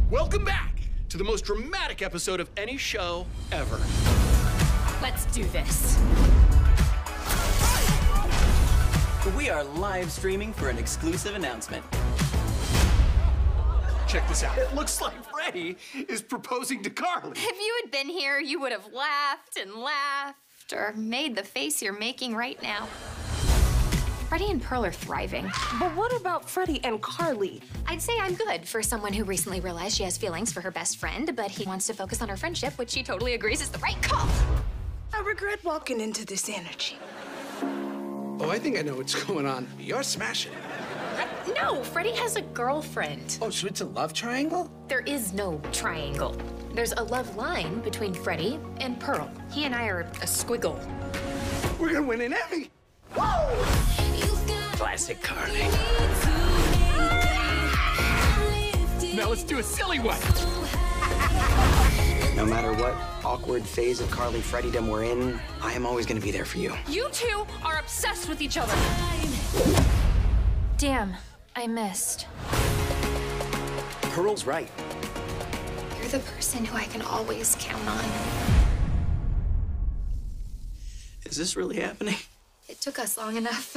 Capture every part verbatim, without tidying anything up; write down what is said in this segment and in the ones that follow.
Welcome back to the most dramatic episode of any show ever. Let's do this. We are live streaming for an exclusive announcement. Check this out. It looks like Freddie is proposing to Carly. If you had been here, you would have laughed and laughed or made the face you're making right now. Freddie and Pearl are thriving. But what about Freddie and Carly? I'd say I'm good for someone who recently realized she has feelings for her best friend, but he wants to focus on her friendship, which she totally agrees is the right call. I regret walking into this energy. Oh, I think I know what's going on. You're smashing. No, Freddie has a girlfriend. Oh, so it's a love triangle? There is no triangle. There's a love line between Freddie and Pearl. He and I are a squiggle. We're gonna win an Emmy. Classic Carly. Now let's do a silly one. No matter what awkward phase of Carly Freddydom we're in, I am always gonna be there for you. You two are obsessed with each other. Damn, I missed. Pearl's right. You're the person who I can always count on. Is this really happening? It took us long enough.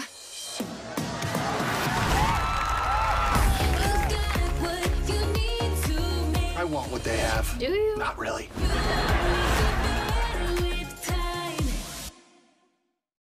I want what they have. Do you? Not really.